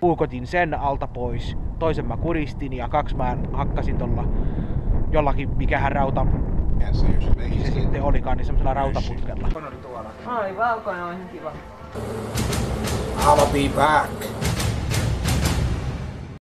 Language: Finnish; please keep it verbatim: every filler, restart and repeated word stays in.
puukotin sen alta pois, toisen mä kuristin ja kaksi mä hakkasin tuolla jollakin, mikähän rauta se sitten olikaan, niin semmoisella rautaputkella. Ai, valkoinen on ihan kiva. I'll be back.